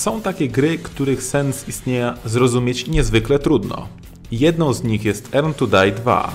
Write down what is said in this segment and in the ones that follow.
Są takie gry, których sens istnienia zrozumieć niezwykle trudno. Jedną z nich jest Earn to Die 2.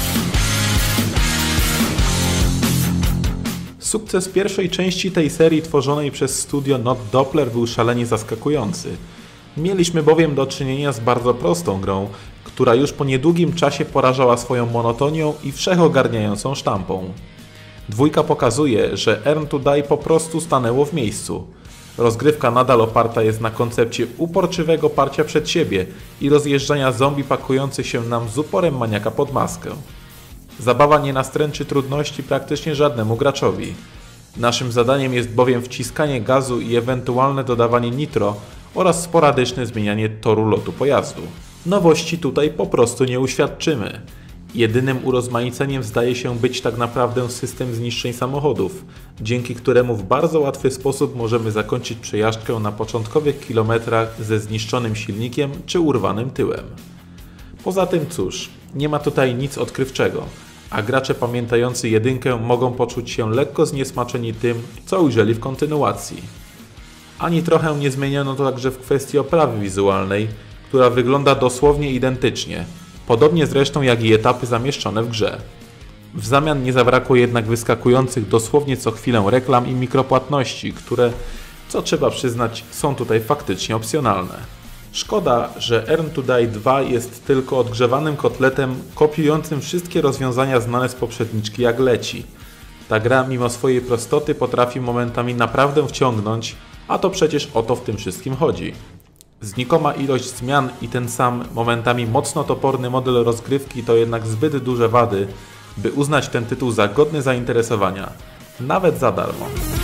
Sukces pierwszej części tej serii tworzonej przez studio Not Doppler był szalenie zaskakujący. Mieliśmy bowiem do czynienia z bardzo prostą grą, która już po niedługim czasie porażała swoją monotonią i wszechogarniającą sztampą. Dwójka pokazuje, że Earn to Die po prostu stanęło w miejscu. Rozgrywka nadal oparta jest na koncepcie uporczywego parcia przed siebie i rozjeżdżania zombie pakujących się nam z uporem maniaka pod maskę. Zabawa nie nastręczy trudności praktycznie żadnemu graczowi. Naszym zadaniem jest bowiem wciskanie gazu i ewentualne dodawanie nitro oraz sporadyczne zmienianie toru lotu pojazdu. Nowości tutaj po prostu nie uświadczymy. Jedynym urozmaiceniem zdaje się być tak naprawdę system zniszczeń samochodów, dzięki któremu w bardzo łatwy sposób możemy zakończyć przejażdżkę na początkowych kilometrach ze zniszczonym silnikiem czy urwanym tyłem. Poza tym cóż, nie ma tutaj nic odkrywczego, a gracze pamiętający jedynkę mogą poczuć się lekko zniesmaczeni tym, co ujrzeli w kontynuacji. Ani trochę nie zmieniono to także w kwestii oprawy wizualnej, która wygląda dosłownie identycznie, podobnie zresztą jak i etapy zamieszczone w grze. W zamian nie zabrakło jednak wyskakujących dosłownie co chwilę reklam i mikropłatności, które, co trzeba przyznać, są tutaj faktycznie opcjonalne. Szkoda, że Earn to Die 2 jest tylko odgrzewanym kotletem kopiującym wszystkie rozwiązania znane z poprzedniczki jak leci. Ta gra mimo swojej prostoty potrafi momentami naprawdę wciągnąć, a to przecież o to w tym wszystkim chodzi. Znikoma ilość zmian i ten sam momentami mocno toporny model rozgrywki to jednak zbyt duże wady, by uznać ten tytuł za godny zainteresowania, nawet za darmo.